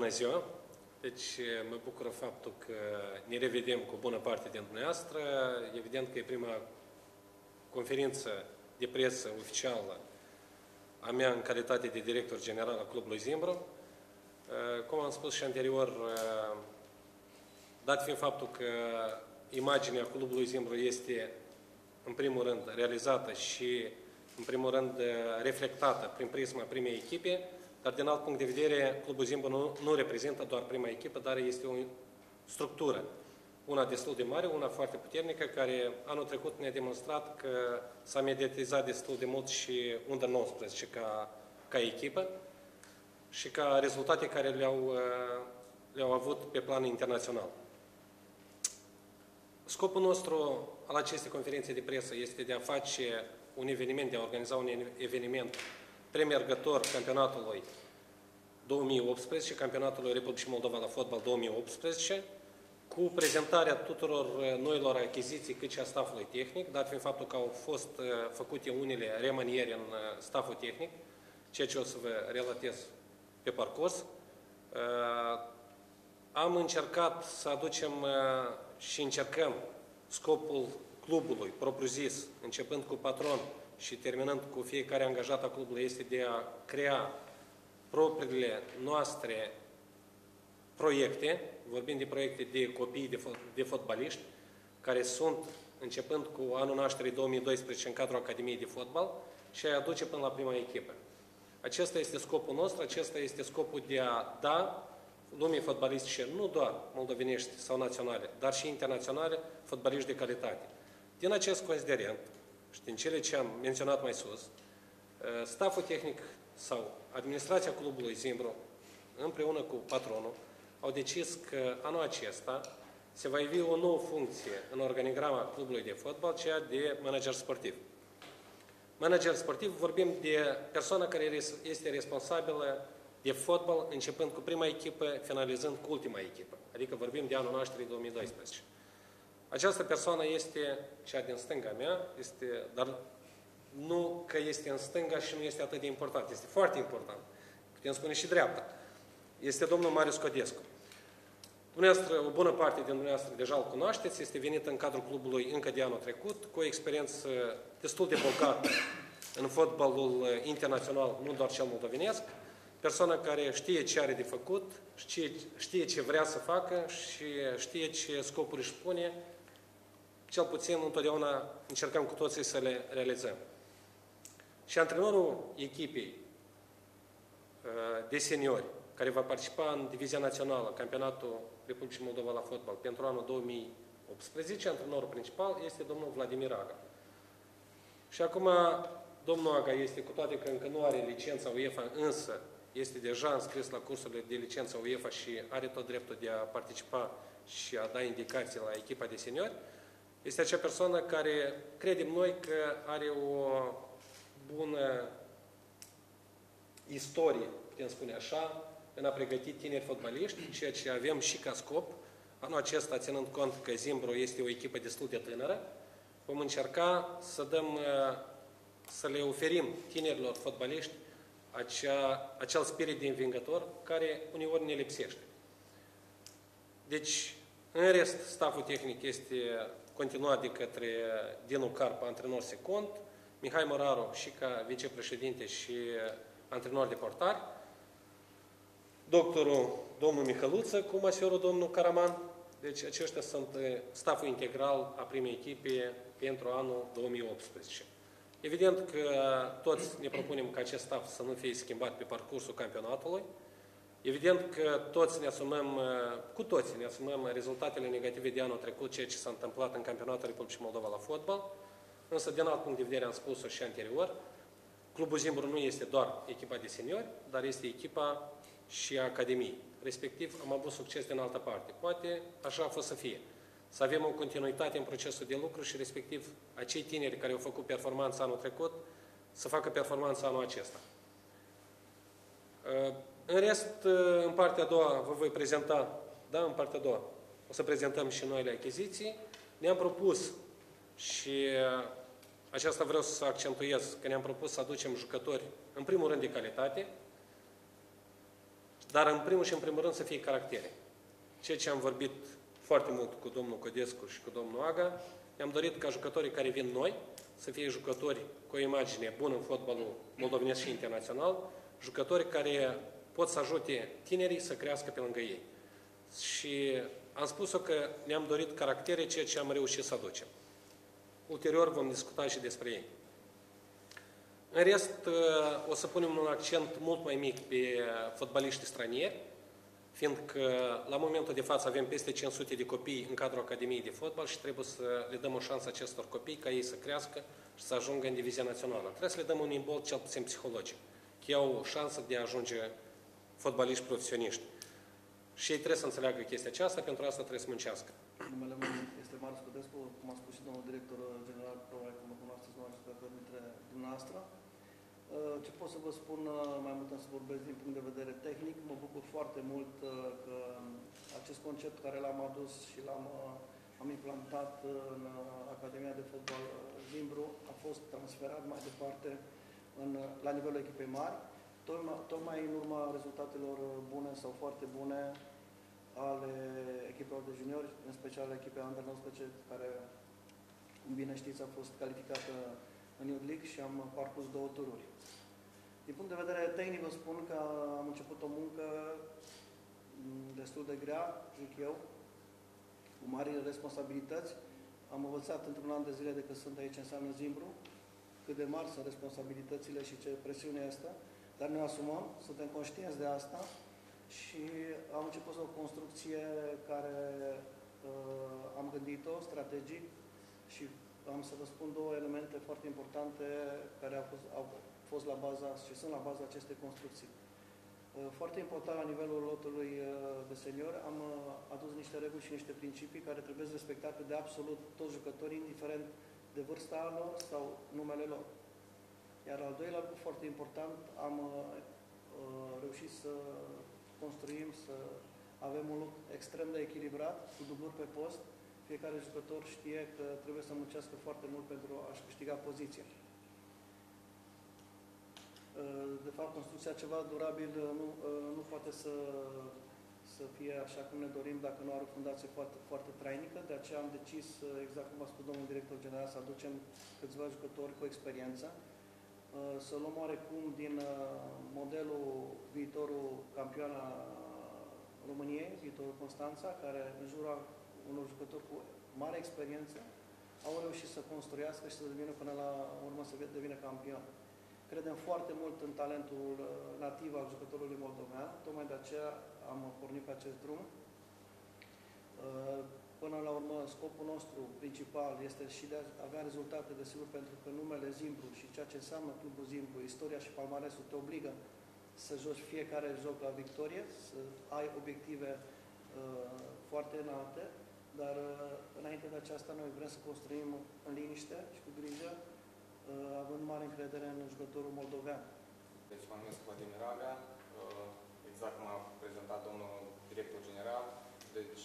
bună ziua! Deci mă bucură faptul că ne revedem cu bună parte din dumneavoastră. Evident că e prima conferință de presă oficială a mea în calitate de director general al Clubului Zimbru. Cum am spus și anterior, dat fiind faptul că imaginea Clubului Zimbru este în primul rând realizată și în primul rând reflectată prin prisma primei echipe, dar din alt punct de vedere, Clubul Zimbru nu reprezintă doar prima echipă, dar este o structură. Una destul de mare, una foarte puternică, care anul trecut ne-a demonstrat că s-a mediatizat destul de mult și Under 19 ca echipă și ca rezultate care le-au avut pe plan internațional. Scopul nostru al acestei conferințe de presă este de a face un eveniment, de a organiza un eveniment premergător campionatului 2018, campionatului Republicii Moldova la fotbal 2018, cu prezentarea tuturor noilor achiziții, cât și a staffului tehnic, dat fiind faptul că au fost făcute unele remanieri în stafful tehnic, ceea ce o să vă relatez pe parcurs. Am încercat să aducem și încercăm scopul clubului, propriu-zis, începând cu patron și terminând cu fiecare angajat al clubului, este de a crea propriile noastre proiecte, vorbim de proiecte de copii de fotbaliști, care sunt, începând cu anul nașterii 2012 în cadrul Academiei de Fotbal, și a aduce până la prima echipă. Acesta este scopul nostru, acesta este scopul de a da lumii fotbalistice, nu doar moldovenești sau naționale, dar și internaționale, fotbaliști de calitate. Din acest considerent și din cele ce am menționat mai sus, stafful tehnic sau administrația Clubului Zimbru, împreună cu patronul, au decis că anul acesta se va ivi o nouă funcție în organigrama clubului de fotbal, ceea de manager sportiv. Manager sportiv, vorbim de persoana care este responsabilă de fotbal, începând cu prima echipă, finalizând cu ultima echipă. Adică vorbim de anul nașterii 2012. Această persoană este cea din stânga mea, dar nu că este în stânga și nu este atât de important. Este foarte important. Putem spune și dreapta. Este domnul Marius Codescu. Dumneavoastră, o bună parte din dumneavoastră deja îl cunoașteți, este venit în cadrul clubului încă de anul trecut, cu o experiență destul de bogată în fotbalul internațional, nu doar cel moldovenesc, persoana care știe ce are de făcut, știe ce vrea să facă și știe ce scopuri își pune, cel puțin întotdeauna încercăm cu toții să le realizăm. Și antrenorul echipei de seniori, care va participa în Divizia Națională, Campionatul Republicii Moldova la fotbal, pentru anul 2018, antrenorul principal este domnul Vladimir Aga. Și acum, domnul Aga este, cu toate că încă nu are licența UEFA, însă este deja înscris la cursurile de licență UEFA și are tot dreptul de a participa și a da indicații la echipa de seniori, este acea persoană care credem noi că are o bună istorie, putem spune așa, în a pregăti tineri fotbaliști, ceea ce avem și ca scop. Anul acesta, ținând cont că Zimbru este o echipă destul de tânără, vom încerca să le oferim tinerilor fotbaliști acel spirit de învingător care uneori ne lipsește. Deci, în rest, stafful tehnic este continuat de către Dinu Carp, antrenor secund, Mihai Moraru și ca vicepreședinte și antrenor de portari, doctorul domnul Mihăluță cu masiorul domnul Caraman. Deci aceștia sunt stafful integral a primei echipe pentru anul 2018. Evident că toți ne propunem ca acest staff să nu fie schimbat pe parcursul campionatului. Evident că cu toții ne asumăm rezultatele negative de anul trecut, ceea ce s-a întâmplat în campionatul Republicii Moldova la fotbal. Însă, din alt punct de vedere, am spus-o și anterior, Clubul Zimbru nu este doar echipa de seniori, dar este echipa și a Academiei. Respectiv, am avut succes din altă parte. Poate așa a fost să fie. Să avem o continuitate în procesul de lucru și, respectiv, acei tineri care au făcut performanța anul trecut, să facă performanța anul acesta. În rest, în partea a doua vă voi prezenta, în partea a doua, o să prezentăm și noile achiziții. Ne-am propus și aceasta vreau să accentuez, că ne-am propus să aducem jucători, în primul rând, de calitate. dar în primul și în primul rând să fie caractere. Ceea ce am vorbit foarte mult cu domnul Codescu și cu domnul Aga, ne-am dorit ca jucătorii care vin noi să fie jucători cu o imagine bună în fotbalul moldovenesc și internațional, jucători care pot să ajute tinerii să crească pe lângă ei. Și am spus-o că ne-am dorit caractere, ceea ce am reușit să aducem. Ulterior vom discuta și despre ei. În rest, o să punem un accent mult mai mic pe fotbaliștii stranieri, fiindcă la momentul de față avem peste 500 de copii în cadrul Academiei de Fotbal și trebuie să le dăm o șansă acestor copii ca ei să crească și să ajungă în divizia națională. Trebuie să le dăm un imbold cel puțin psihologic, că au o șansă de a ajunge fotbaliști profesioniști. Și ei trebuie să înțeleagă chestia aceasta, pentru asta trebuie să muncească. Numele meu este Marius Codescu, cum a spus și domnul director general, probabil că mă cunoașteți dintre dumneavoastră. Ce pot să vă spun, mai mult să vorbesc din punct de vedere tehnic, mă bucur foarte mult că acest concept care l-am adus și am implantat în Academia de Fotbal Zimbru a fost transferat mai departe la nivelul echipei mari, tocmai în urma rezultatelor bune sau foarte bune ale echipelor de juniori, în special echipei Under 19, care, cum bine știți, a fost calificată în Youth League și am parcurs 2 tururi. Din punct de vedere tehnic vă spun că am început o muncă destul de grea, zic eu, cu mari responsabilități. Am învățat într-un an de zile de când sunt aici, înseamnă Zimbru, cât de mari sunt responsabilitățile și ce presiune este, dar ne asumăm, suntem conștienți de asta și am început o construcție care am gândit-o strategic și am să vă spun 2 elemente foarte importante care au fost la baza și sunt la baza acestei construcții. Foarte important la nivelul lotului de seniori, am adus niște reguli și niște principii care trebuie respectate de absolut toți jucătorii, indiferent de vârsta lor sau numele lor. Iar al doilea lucru foarte important, am reușit să construim, să avem un lucru extrem de echilibrat, cu dubluri pe post. Fiecare jucător știe că trebuie să muncească foarte mult pentru a-și câștiga poziția. De fapt, construcția ceva durabil nu poate să fie așa cum ne dorim dacă nu are o fundație foarte, foarte trainică. De aceea am decis, exact cum a spus domnul director general, să aducem câțiva jucători cu experiență, să luăm oarecum din modelul viitorul campion a României, viitorul Constanța, care în jurul unor jucători cu mare experiență au reușit să construiască și să devină până la urmă să devină campion. Credem foarte mult în talentul nativ al jucătorului moldovean, tocmai de aceea am pornit pe acest drum. Până la urmă, scopul nostru principal este și de a avea rezultate, desigur, pentru că numele Zimbru și ceea ce înseamnă Clubul Zimbru, istoria și palmaresul te obligă să joci fiecare joc la victorie, să ai obiective foarte înalte, dar înainte de aceasta noi vrem să construim în liniște și cu grijă, având mare încredere în jucătorul moldovean. Deci mă numesc Vladimir Aga, exact cum a prezentat domnul director general. Deci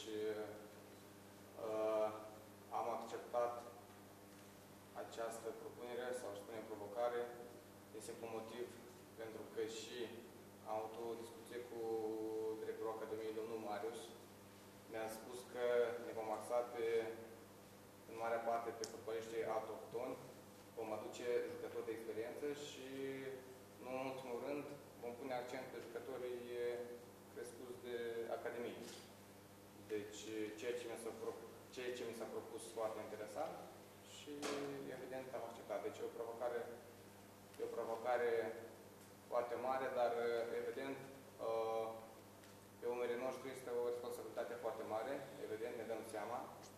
am acceptat această propunere, sau aș spune provocare, din simplu motiv pentru că și am avut o discuție cu directorul Academiei, domnul Marius. Mi-a spus că ne vom axa în marea parte pe fotbaliștii autohtoni, vom aduce jucători de experiență și, nu în ultimul rând, vom pune accent pe jucătorii crescuți de Academie. Deci, ceea ce mi s-a propus foarte interesant și, evident, am acceptat. Deci, e o provocare foarte mare, dar, evident, pe umerii noștri este o responsabilitate foarte mare, evident, ne dăm seama.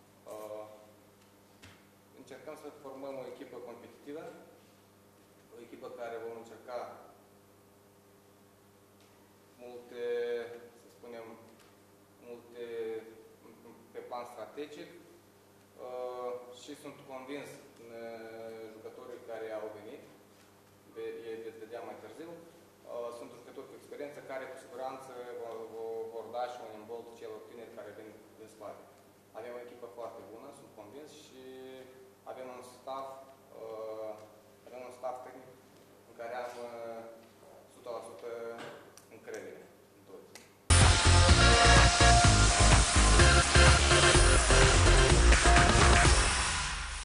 Încercăm să formăm o echipă competitivă, o echipă care vom încerca multe, să spunem, multe pe plan strategic și sunt convins în jucătorii care au venit, veți vedea mai târziu, sunt jucători cu experiență care cu siguranță vor da și un imbold celor tineri care vin din spate. Avem o echipă foarte bună, sunt convins, și avem un staff tehnic în care am